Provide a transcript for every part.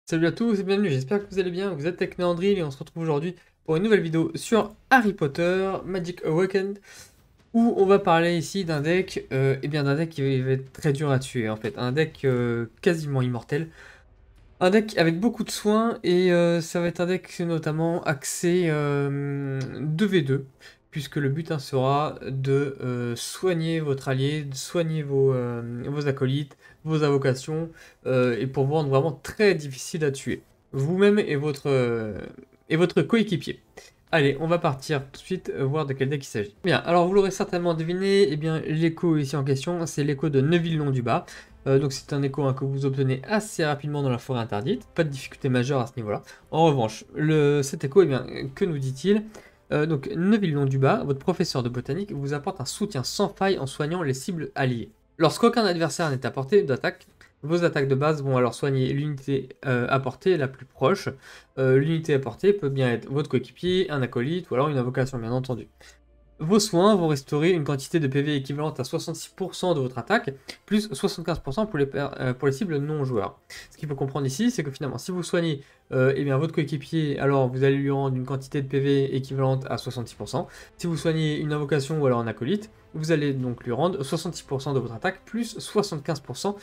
Salut à tous et bienvenue, j'espère que vous allez bien, vous êtes avec Néandril et on se retrouve aujourd'hui pour une nouvelle vidéo sur Harry Potter Magic Awakened où on va parler ici d'un deck, et bien d'un deck qui va être très dur à tuer en fait, un deck quasiment immortel, un deck avec beaucoup de soins et ça va être un deck notamment axé 2v2 puisque le but sera de soigner votre allié, de soigner vos acolytes, vos invocations et pour vous rendre vraiment très difficile à tuer, vous-même et votre coéquipier. Allez, on va partir tout de suite voir de quel deck il s'agit. Bien, alors vous l'aurez certainement deviné, eh bien l'écho ici en question, c'est l'écho de Neuville-Long-du-Bas. Donc c'est un écho que vous obtenez assez rapidement dans la forêt interdite, pas de difficulté majeure à ce niveau-là. En revanche, cet écho, eh bien, que nous dit-il? Donc Neuville-Long-du-Bas, votre professeur de botanique, vous apporte un soutien sans faille en soignant les cibles alliées. Lorsqu'aucun adversaire n'est à portée d'attaque, vos attaques de base vont alors soigner l'unité à portée la plus proche. L'unité à portée peut bien être votre coéquipier, un acolyte ou alors une invocation bien entendu. Vos soins vont restaurer une quantité de PV équivalente à 66% de votre attaque, plus 75% pour les cibles non-joueurs. Ce qu'il faut comprendre ici, c'est que finalement, si vous soignez eh bien, votre coéquipier, alors vous allez lui rendre une quantité de PV équivalente à 66%. Si vous soignez une invocation ou alors un acolyte, vous allez donc lui rendre 66% de votre attaque, plus 75%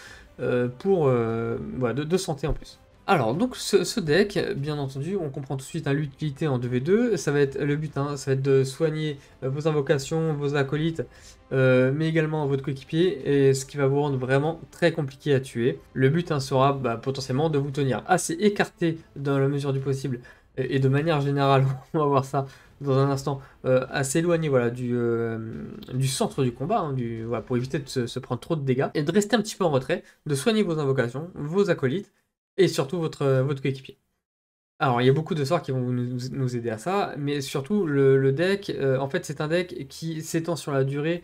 voilà, de santé en plus. Alors, donc ce deck, bien entendu, on comprend tout de suite l'utilité en 2v2, ça va être le but, ça va être de soigner vos invocations, vos acolytes, mais également votre coéquipier, et ce qui va vous rendre vraiment très compliqué à tuer. Le but sera potentiellement de vous tenir assez écarté dans la mesure du possible, et de manière générale, on va voir ça dans un instant, assez éloigné voilà, du centre du combat, voilà, pour éviter de se prendre trop de dégâts, et de rester un petit peu en retrait, de soigner vos invocations, vos acolytes, et surtout votre coéquipier. Alors, il y a beaucoup de sorts qui vont nous aider à ça, mais surtout le deck, en fait, c'est un deck qui s'étend sur la durée.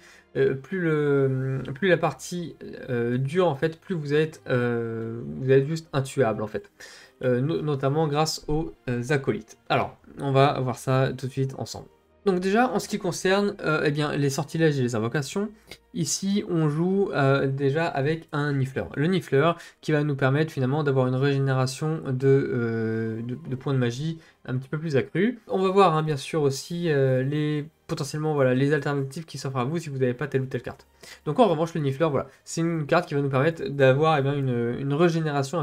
Plus la partie dure, en fait, plus vous êtes juste intuable, en fait. Notamment grâce aux acolytes. Alors, on va voir ça tout de suite ensemble. Donc déjà, en ce qui concerne eh bien, les sortilèges et les invocations, ici on joue déjà avec un nifleur. Le nifleur qui va nous permettre finalement d'avoir une régénération de points de magie un petit peu plus accrue. On va voir bien sûr aussi potentiellement voilà, les alternatives qui s'offrent à vous si vous n'avez pas telle ou telle carte. Donc en revanche, le nifleur, voilà, c'est une carte qui va nous permettre d'avoir une régénération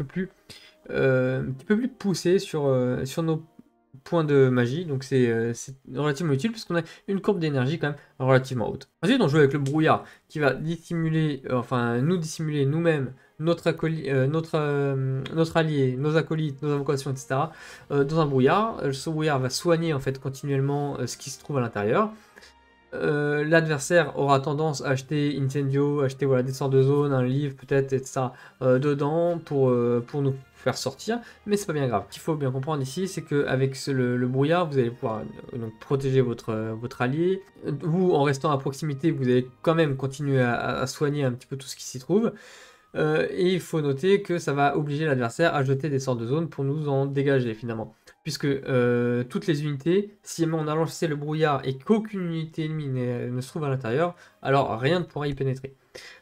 un petit peu plus poussée sur nos points de magie, donc c'est relativement utile puisqu'on a une courbe d'énergie quand même relativement haute. Ensuite on joue avec le brouillard qui va dissimuler, enfin nous dissimuler nous-mêmes notre allié, nos acolytes, nos invocations, etc. Dans un brouillard. Ce brouillard va soigner en fait continuellement ce qui se trouve à l'intérieur. L'adversaire aura tendance à acheter Incendio, acheter voilà, des sorts de zone, un livre peut-être, etc. Dedans pour nous faire sortir, mais c'est pas bien grave. Ce qu'il faut bien comprendre ici, c'est qu'avec le brouillard, vous allez pouvoir donc, protéger votre allié. Vous, en restant à proximité, vous allez quand même continuer à soigner un petit peu tout ce qui s'y trouve. Et il faut noter que ça va obliger l'adversaire à jeter des sorts de zone pour nous en dégager finalement. Puisque toutes les unités, si on a lancé le brouillard et qu'aucune unité ennemie ne se trouve à l'intérieur, alors rien ne pourra y pénétrer.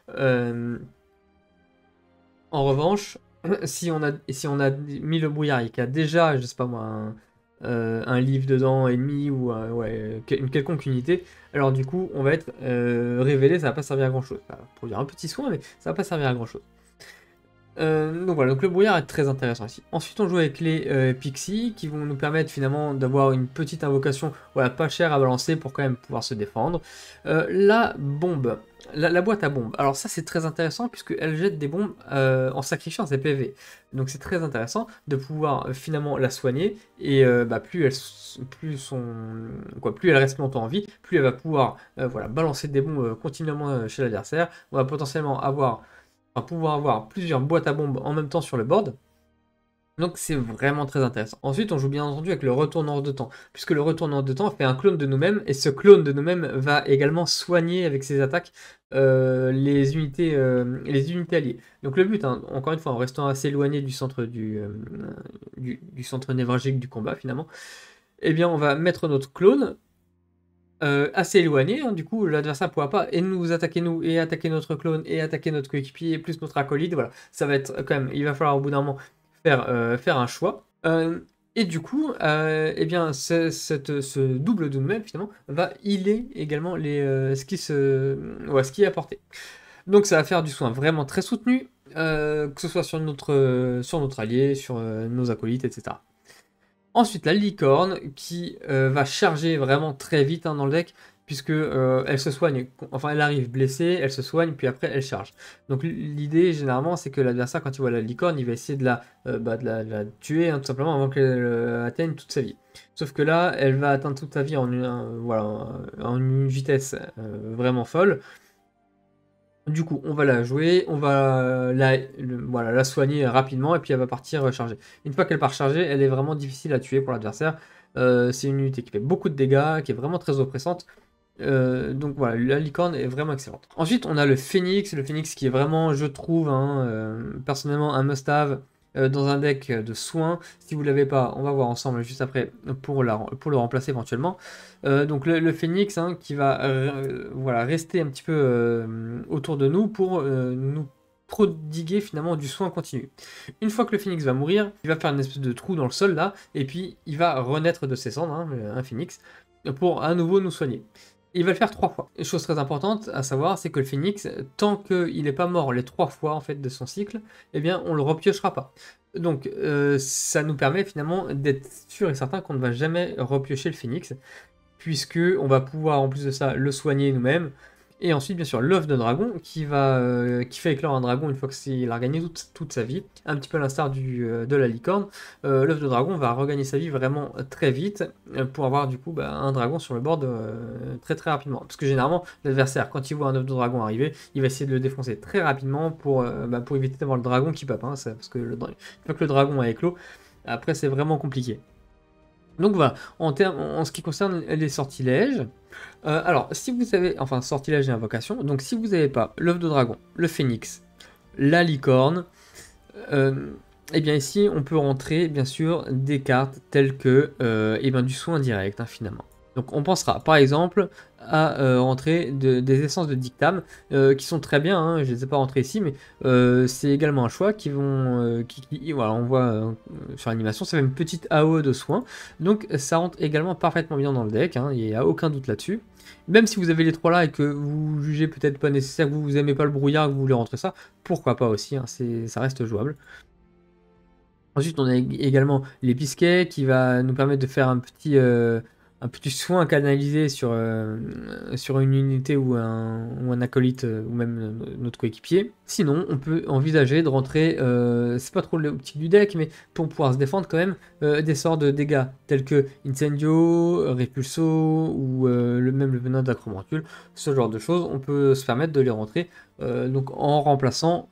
En revanche, si on a mis le brouillard et qu'il y a déjà, je sais pas moi, un livre dedans ennemi ou ouais, une quelconque unité, alors du coup on va être révélé, ça va pas servir à grand chose. Ça va produire un petit soin, mais ça va pas servir à grand chose. Donc voilà, donc le brouillard est très intéressant ici. Ensuite on joue avec les pixies qui vont nous permettre finalement d'avoir une petite invocation voilà, pas chère à balancer pour quand même pouvoir se défendre. La bombe, la boîte à bombes, alors ça c'est très intéressant puisqu'elle jette des bombes en sacrifiant ses PV. Donc c'est très intéressant de pouvoir finalement la soigner et plus elle reste longtemps en vie, plus elle va pouvoir voilà, balancer des bombes continuellement chez l'adversaire. On va potentiellement pouvoir avoir plusieurs boîtes à bombes en même temps sur le board. Donc c'est vraiment très intéressant. Ensuite, on joue bien entendu avec le retourneur de temps, puisque le retourneur de temps fait un clone de nous-mêmes, et ce clone de nous-mêmes va également soigner avec ses attaques les unités alliées. Donc le but, encore une fois, en restant assez éloigné du centre du centre névralgique du combat finalement, eh bien on va mettre notre clone assez éloigné, du coup l'adversaire ne pourra pas et nous attaquer nous, et attaquer notre clone, et attaquer notre coéquipier, plus notre acolyte, voilà, ça va être quand même, il va falloir au bout d'un moment faire un choix. Et du coup, eh bien, ce double Doom finalement va healer également ce qui est apporté. Donc ça va faire du soin vraiment très soutenu, que ce soit sur notre allié, sur nos acolytes, etc. Ensuite, la licorne qui va charger vraiment très vite dans le deck, puisque elle se soigne, enfin elle arrive blessée, elle se soigne, puis après elle charge. Donc l'idée généralement c'est que l'adversaire quand il voit la licorne, il va essayer de la tuer tout simplement avant qu'elle atteigne toute sa vie. Sauf que là, elle va atteindre toute sa vie en une vitesse vraiment folle. Du coup, on va la jouer, on va la soigner rapidement et puis elle va partir charger. Une fois qu'elle part charger, elle est vraiment difficile à tuer pour l'adversaire. C'est une unité qui fait beaucoup de dégâts, qui est vraiment très oppressante. Donc voilà, la licorne est vraiment excellente. Ensuite, on a le phénix qui est vraiment, je trouve, personnellement un must-have dans un deck de soins. Si vous ne l'avez pas, on va voir ensemble juste après pour le remplacer éventuellement. Donc le phénix qui va rester un petit peu autour de nous pour nous prodiguer finalement du soin continu. Une fois que le phénix va mourir, il va faire une espèce de trou dans le sol là, et puis il va renaître de ses cendres, un phénix, pour à nouveau nous soigner. Il va le faire 3 fois. Une chose très importante à savoir, c'est que le phénix, tant qu'il n'est pas mort les 3 fois en fait de son cycle, eh bien on le repiochera pas. Donc ça nous permet finalement d'être sûr et certain qu'on ne va jamais repiocher le phénix, puisque on va pouvoir en plus de ça le soigner nous-mêmes. Et ensuite, bien sûr, l'œuf de dragon qui fait éclore un dragon une fois qu'il a regagné toute sa vie, un petit peu à l'instar de la licorne. L'œuf de dragon va regagner sa vie vraiment très vite pour avoir du coup un dragon sur le board très très rapidement. Parce que généralement, l'adversaire, quand il voit un œuf de dragon arriver, il va essayer de le défoncer très rapidement pour éviter d'avoir le dragon qui pop. Parce que une fois que le dragon a éclos, après c'est vraiment compliqué. Donc voilà, en ce qui concerne les sortilèges, alors si vous avez, enfin sortilèges et invocations, donc si vous n'avez pas l'œuf de dragon, le phénix, la licorne, et bien ici on peut rentrer bien sûr des cartes telles que du soin direct finalement. Donc on pensera par exemple à rentrer des essences de dictame qui sont très bien, je ne les ai pas rentrées ici, mais c'est également un choix qui vont, voilà, on voit sur l'animation, ça fait une petite AOE de soins, donc ça rentre également parfaitement bien dans le deck, il n'y a aucun doute là-dessus. Même si vous avez les 3 là et que vous jugez peut-être pas nécessaire, que vous n'aimez pas le brouillard, que vous voulez rentrer ça, pourquoi pas aussi, ça reste jouable. Ensuite, on a également les pisquets qui va nous permettre de faire un petit soin canalisé sur une unité ou un acolyte ou même notre coéquipier. Sinon, on peut envisager de rentrer, c'est pas trop l'optique du deck, mais pour pouvoir se défendre quand même, des sorts de dégâts tels que Incendio, Repulso ou même le venin d'Acromentule, ce genre de choses, on peut se permettre de les rentrer donc en remplacement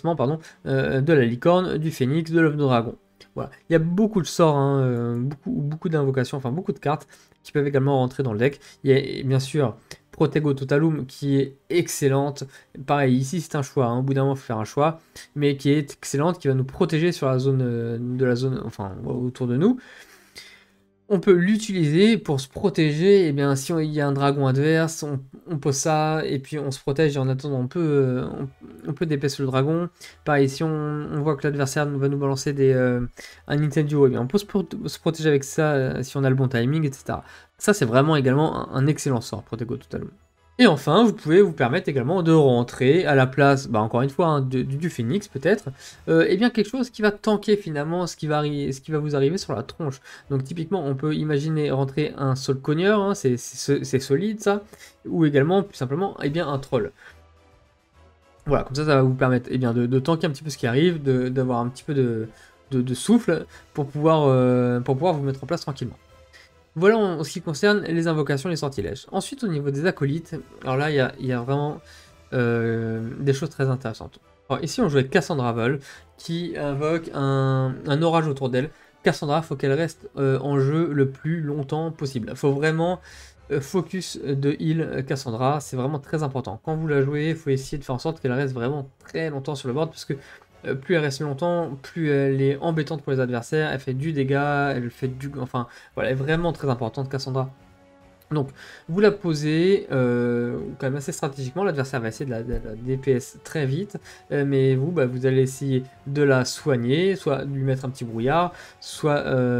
de la licorne, du phénix, de l'œuf de dragon. Voilà. Il y a beaucoup de sorts, beaucoup d'invocations, enfin beaucoup de cartes qui peuvent également rentrer dans le deck. Il y a bien sûr Protego Totalum qui est excellente. Pareil, ici c'est un choix, au bout d'un moment il faut faire un choix, mais qui est excellente, qui va nous protéger sur la zone, enfin autour de nous. On peut l'utiliser pour se protéger, et bien si il y a un dragon adverse, on pose ça, et puis on se protège, et en attendant on peut déplacer le dragon. Pareil, si on voit que l'adversaire va nous balancer un Nintendo, et bien on peut se protéger avec ça si on a le bon timing, etc. Ça c'est vraiment également un excellent sort, Protego Totalum. Et enfin, vous pouvez vous permettre également de rentrer à la place, encore une fois, du phénix peut-être, et bien quelque chose qui va tanker finalement ce qui va vous arriver sur la tronche. Donc typiquement, on peut imaginer rentrer un Soul Cogneur, c'est solide ça, ou également, plus simplement, un troll. Voilà, comme ça va vous permettre de tanker un petit peu ce qui arrive, d'avoir un petit peu de souffle pour pouvoir vous mettre en place tranquillement. Voilà en ce qui concerne les invocations et les sortilèges. Ensuite, au niveau des acolytes, alors là, il y a vraiment des choses très intéressantes. Alors ici, on joue avec Cassandra Vol, qui invoque un orage autour d'elle. Cassandra, il faut qu'elle reste en jeu le plus longtemps possible. Il faut vraiment focus de heal Cassandra, c'est vraiment très important. Quand vous la jouez, il faut essayer de faire en sorte qu'elle reste vraiment très longtemps sur le board, parce que plus elle reste longtemps, plus elle est embêtante pour les adversaires, elle fait du dégât, elle fait enfin, voilà, elle est vraiment très importante, Cassandra. Donc, vous la posez quand même assez stratégiquement. L'adversaire va essayer de la DPS très vite, mais vous, vous allez essayer de la soigner, soit de lui mettre un petit brouillard, soit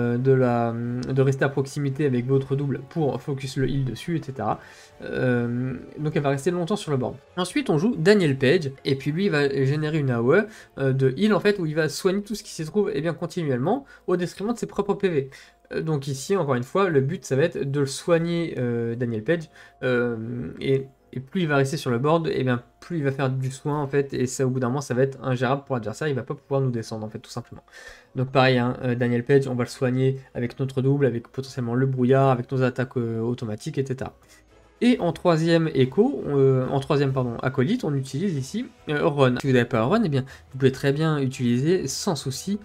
de rester à proximité avec votre double pour focus le heal dessus, etc. Donc, elle va rester longtemps sur le board. Ensuite, on joue Daniel Page, et puis lui, il va générer une AOE de heal en fait, où il va soigner tout ce qui s'y trouve continuellement au détriment de ses propres PV. Donc ici, encore une fois, le but, ça va être de le soigner, Daniel Page, et plus il va rester sur le board, et bien plus il va faire du soin, en fait, et ça, au bout d'un moment, ça va être ingérable pour l'adversaire, il va pas pouvoir nous descendre, en fait, tout simplement. Donc pareil, hein, Daniel Page, on va le soigner avec notre double, avec potentiellement le brouillard, avec nos attaques automatiques, etc. Et en troisième acolyte, on utilise ici Run. Si vous n'avez pas Run, eh bien, vous pouvez très bien utiliser, sans souci,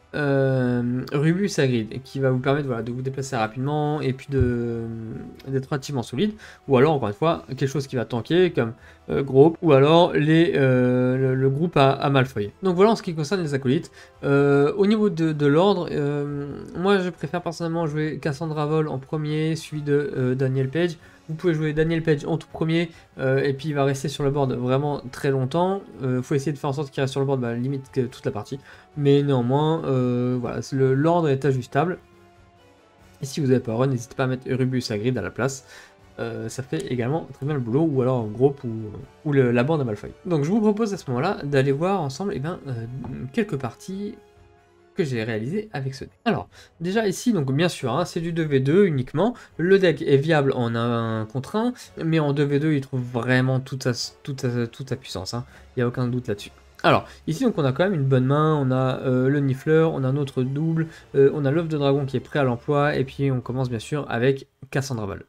Rubus Agrid, qui va vous permettre voilà, de vous déplacer rapidement et puis d'être relativement solide, ou alors encore une fois quelque chose qui va tanker comme groupe, ou alors le groupe à Malfoy. Donc voilà en ce qui concerne les acolytes. Au niveau de l'ordre, moi je préfère personnellement jouer Cassandra Vol en premier, suivi de Daniel Page. Vous pouvez jouer Daniel Page en tout premier, et puis il va rester sur le board vraiment très longtemps. Faut essayer de faire en sorte qu'il reste sur le board limite toute la partie. Mais néanmoins, voilà, l'ordre est ajustable. Et si vous n'avez pas Run, n'hésitez pas à mettre Rubus Agrid à la place. Ça fait également très bien le boulot, ou alors en groupe, ou la bande à Malfoy. Donc je vous propose à ce moment-là d'aller voir ensemble quelques parties que j'ai réalisé avec ce deck. Alors, déjà ici, donc bien sûr, hein, c'est du 2v2 uniquement. Le deck est viable en 1 contre 1, mais en 2v2, il trouve vraiment toute sa puissance. Hein. Il n'y a aucun doute là-dessus. Alors, ici, donc, on a quand même une bonne main, on a le Nifleur, on a notre double, on a l'œuf de dragon qui est prêt à l'emploi, et puis on commence bien sûr avec Cassandra Val.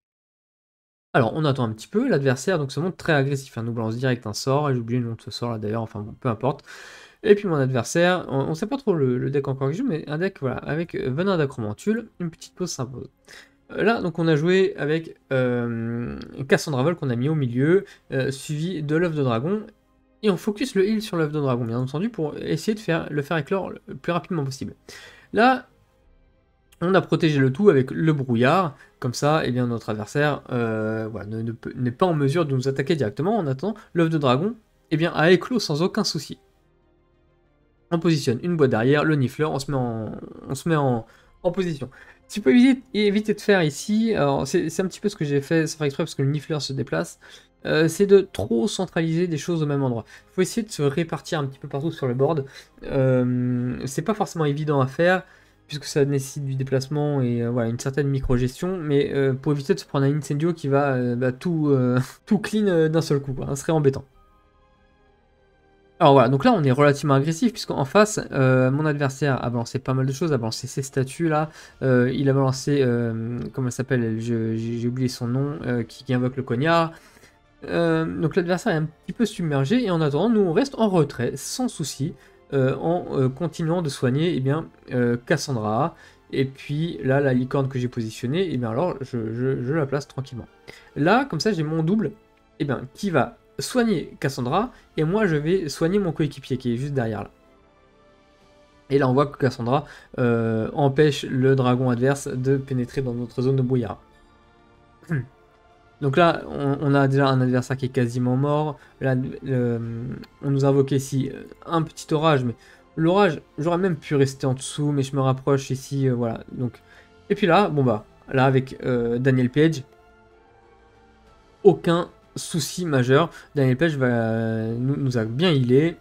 Alors, on attend un petit peu, l'adversaire donc se montre très agressif, hein, nous balance direct un sort, et j'ai oublié le nom de ce sort là d'ailleurs, enfin bon, peu importe. Et puis mon adversaire, on sait pas trop le deck encore que je joue, mais un deck voilà, avec Venin d'Acromantule, une petite pause s'impose. Là, donc on a joué avec Cassandra Vol qu'on a mis au milieu, suivi de l'œuf de dragon, et on focus le heal sur l'œuf de dragon, bien entendu, pour essayer de le faire éclore le plus rapidement possible. Là, on a protégé le tout avec le brouillard, comme ça, eh bien, notre adversaire voilà, n'est pas en mesure de nous attaquer directement. En attendant, l'œuf de dragon eh bien, a éclos sans aucun souci. On positionne une boîte derrière, le nifleur, on se met en position. Ce qu'il faut éviter de faire ici, c'est un petit peu ce que j'ai fait, ça fait exprès parce que le nifleur se déplace, c'est de trop centraliser des choses au même endroit. Il faut essayer de se répartir un petit peu partout sur le board. C'est pas forcément évident à faire, puisque ça nécessite du déplacement et voilà, une certaine micro-gestion, mais pour éviter de se prendre un incendio qui va tout clean d'un seul coup, quoi, hein, ce serait embêtant. Alors voilà, donc là on est relativement agressif puisqu'en face, mon adversaire a balancé pas mal de choses, a balancé ses statues là, il a balancé, comment elle s'appelle, j'ai oublié son nom, qui invoque le cognard. Donc l'adversaire est un petit peu submergé et en attendant, nous on reste en retrait sans souci, en continuant de soigner Cassandra. Et puis là, la licorne que j'ai positionnée, et bien alors je la place tranquillement. Là, comme ça, j'ai mon double qui va soigner Cassandra, et moi je vais soigner mon coéquipier qui est juste derrière là. Et là on voit que Cassandra empêche le dragon adverse de pénétrer dans notre zone de brouillard. Donc là on a déjà un adversaire qui est quasiment mort. Là, on nous a invoqué ici un petit orage, mais l'orage j'aurais même pu rester en dessous, mais je me rapproche ici, voilà. Donc, et puis là, bon bah, là avec Daniel Page, aucun souci majeur. Daniel Page nous a bien healé.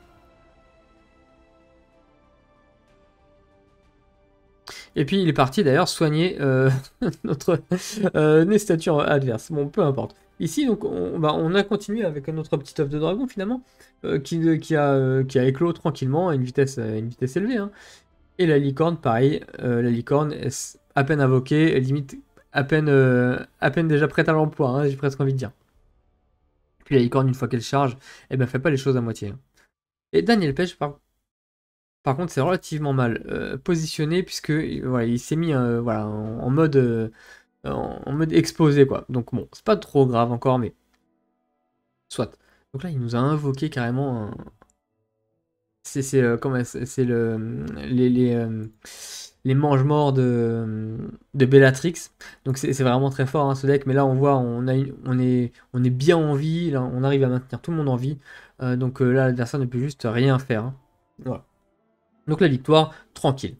Et puis il est parti d'ailleurs soigner notre Nestature adverse. Bon, peu importe. Ici, donc, on a continué avec notre petit œuf de dragon finalement, qui a éclos tranquillement à une vitesse élevée. Hein. Et la licorne, pareil. La licorne, à peine invoquée, limite à peine déjà prête à l'emploi, hein, j'ai presque envie de dire. Puis la licorne, une fois qu'elle charge, fait pas les choses à moitié. Hein. Et Daniel Page, par contre, c'est relativement mal positionné, puisque voilà, il s'est mis voilà, en mode exposé, quoi. Donc bon, c'est pas trop grave encore, mais soit. Donc là, il nous a invoqué carrément comment c'est le les mange-morts de Bellatrix. Donc c'est vraiment très fort, hein, ce deck. Mais là, on voit, on est bien en vie. Là, on arrive à maintenir tout le monde en vie. Donc là, l'adversaire ne peut juste rien faire, hein. Voilà. Donc la victoire, tranquille.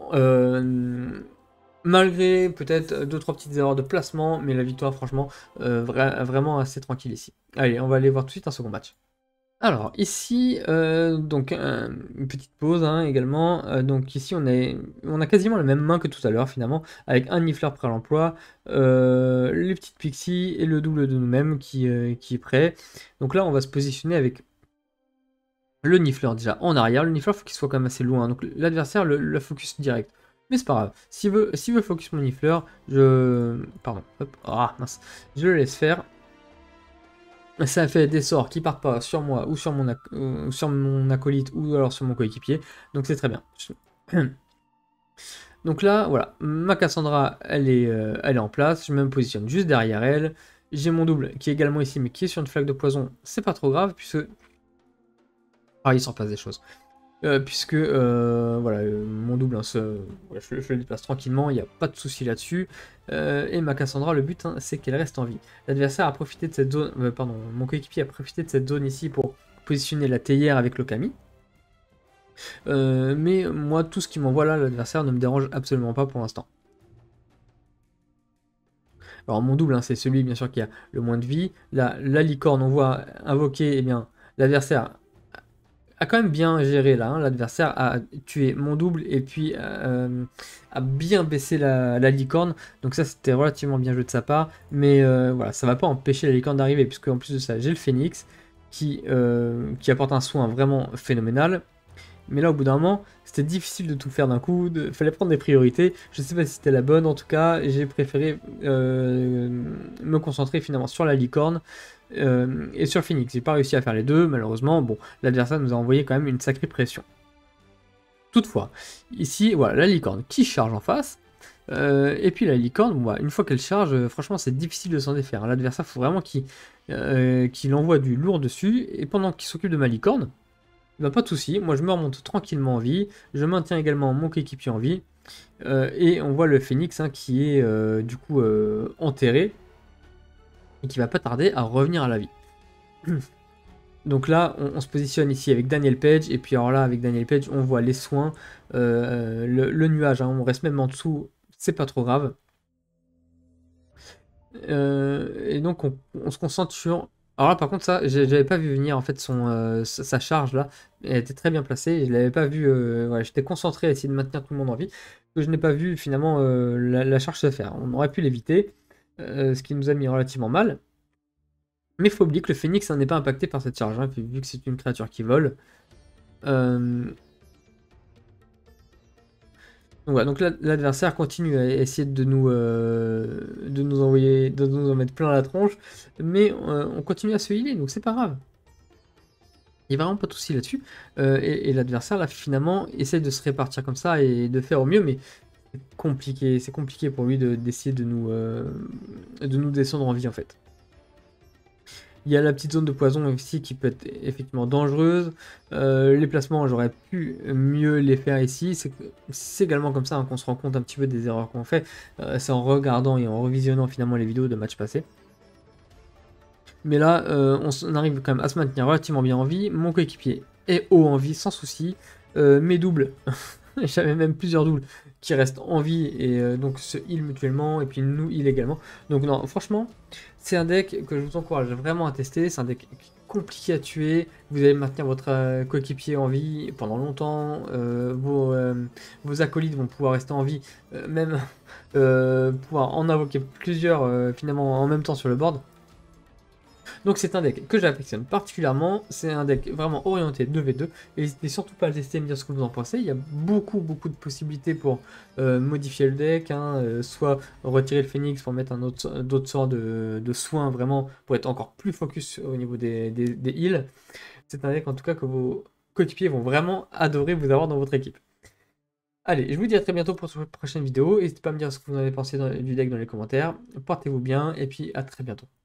Malgré peut-être 2-3 petites erreurs de placement, mais la victoire, franchement, vraiment assez tranquille ici. Allez, on va aller voir tout de suite un second match. Alors ici, donc une petite pause, hein, également. Donc ici on a quasiment la même main que tout à l'heure finalement, avec un Niffler prêt à l'emploi, les petites pixies et le double de nous-mêmes qui est prêt. Donc là on va se positionner avec le Niffler déjà en arrière. Le Niffler faut qu'il soit quand même assez loin, donc l'adversaire le focus direct. Mais c'est pas grave, s'il veut focus mon Niffler, pardon, hop, ah mince, je le laisse faire. Ça fait des sorts qui partent pas sur moi ou sur mon acolyte ou alors sur mon coéquipier. Donc c'est très bien. Donc là, voilà, ma Cassandra, elle est en place. Je me positionne juste derrière elle. J'ai mon double qui est également ici, mais qui est sur une flaque de poison. C'est pas trop grave, puisque... Ah, il s'en passe des choses. Puisque voilà, mon double, hein, je le déplace tranquillement, il n'y a pas de souci là-dessus. Et ma Cassandra, le but, hein, c'est qu'elle reste en vie. L'adversaire a profité de cette zone, pardon, mon coéquipier a profité de cette zone ici pour positionner la théière avec le Kami. Mais moi, tout ce qui m'envoie là, l'adversaire ne me dérange absolument pas pour l'instant. Alors mon double, hein, c'est celui bien sûr qui a le moins de vie. Là, la licorne, on voit invoquer, eh bien, l'adversaire a quand même bien géré là, hein. L'adversaire a tué mon double et puis a bien baissé la licorne. Donc ça c'était relativement bien joué de sa part. Mais voilà, ça va pas empêcher la licorne d'arriver, puisque en plus de ça j'ai le phénix qui apporte un soin vraiment phénoménal. Mais là au bout d'un moment c'était difficile de tout faire d'un coup, fallait prendre des priorités. Je sais pas si c'était la bonne, en tout cas j'ai préféré me concentrer finalement sur la licorne. Et sur Phoenix, j'ai pas réussi à faire les deux, malheureusement. Bon, l'adversaire nous a envoyé quand même une sacrée pression. Toutefois, ici, voilà, la licorne qui charge en face. Et puis la licorne, bon, bah, une fois qu'elle charge, franchement, c'est difficile de s'en défaire, hein. L'adversaire, il faut vraiment qu'il envoie du lourd dessus. Et pendant qu'il s'occupe de ma licorne, bah, pas de souci. Moi, je me remonte tranquillement en vie. Je maintiens également mon coéquipier en vie. Et on voit le phénix, hein, qui est du coup enterré. Et qui va pas tarder à revenir à la vie. Donc là, on se positionne ici avec Daniel Page, et puis alors là, avec Daniel Page, on voit les soins, le nuage, hein, on reste même en dessous, c'est pas trop grave. Et donc on se concentre sur... Alors là, par contre, ça, j'avais pas vu venir en fait sa charge là, elle était très bien placée, je l'avais pas vu, voilà, j'étais concentré à essayer de maintenir tout le monde en vie, que je n'ai pas vu finalement la charge se faire. On aurait pu l'éviter, ce qui nous a mis relativement mal. Mais il faut oublier que le phénix n'est pas impacté par cette charge, hein, vu que c'est une créature qui vole. Donc voilà, donc l'adversaire continue à essayer de nous envoyer, de nous en mettre plein la tronche, mais on continue à se healer, donc c'est pas grave. Il n'y a vraiment pas de souci là-dessus. Et l'adversaire, là, finalement, essaie de se répartir comme ça et de faire au mieux, mais c'est compliqué pour lui d'essayer de nous descendre en vie, en fait. Il y a la petite zone de poison ici qui peut être effectivement dangereuse. Les placements, j'aurais pu mieux les faire ici. C'est également comme ça, hein, qu'on se rend compte un petit peu des erreurs qu'on fait. C'est en regardant et en revisionnant finalement les vidéos de matchs passés. Mais là, on arrive quand même à se maintenir relativement bien en vie. Mon coéquipier est haut en vie sans souci. Mes doubles, j'avais même plusieurs doubles qui restent en vie et donc se heal mutuellement et puis nous heal également. Donc non, franchement, c'est un deck que je vous encourage vraiment à tester. C'est un deck compliqué à tuer. Vous allez maintenir votre coéquipier en vie pendant longtemps. Vos acolytes vont pouvoir rester en vie, même pouvoir en invoquer plusieurs finalement en même temps sur le board. Donc c'est un deck que j'affectionne particulièrement, c'est un deck vraiment orienté 2v2, et n'hésitez surtout pas à le tester et me dire ce que vous en pensez. Il y a beaucoup de possibilités pour modifier le deck, hein, soit retirer le phénix pour mettre d'autres sorts de soins vraiment pour être encore plus focus au niveau des heals. C'est un deck en tout cas que vos coéquipiers vont vraiment adorer vous avoir dans votre équipe. Allez, je vous dis à très bientôt pour une prochaine vidéo, n'hésitez pas à me dire ce que vous en avez pensé du deck dans les commentaires, portez-vous bien et puis à très bientôt.